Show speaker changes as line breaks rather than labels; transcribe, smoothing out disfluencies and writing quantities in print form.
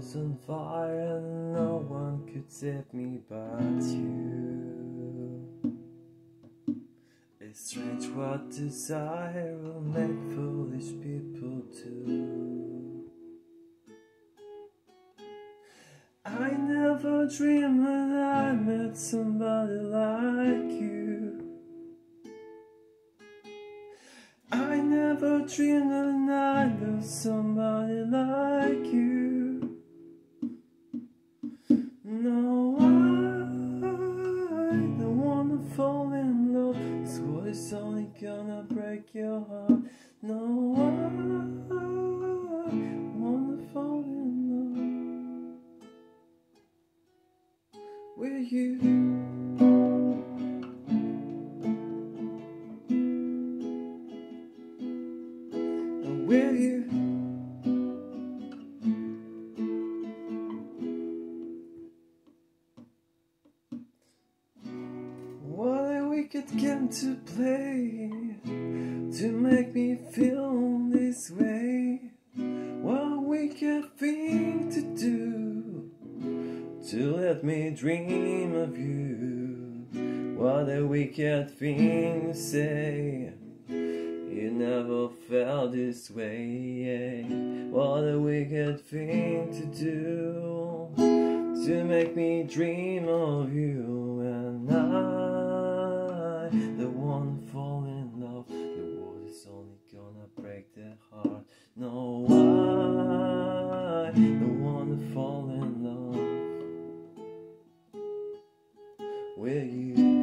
was on fire and no one could save me but you. It's strange what desire will make foolish people do. I never dreamed that I met somebody like you. I never dreamed that I knew somebody like you. No, I don't wanna fall in love. This world is only gonna break your heart. No, I wanna fall in love with you. With you. What a wicked game to play to make me feel this way. What a wicked thing to do to let me dream of you. What a wicked thing to say. You never felt this way. What a wicked thing to do to make me dream of you. And I don't wanna fall in love. The world is only gonna break their heart. No, I don't wanna fall in love with you.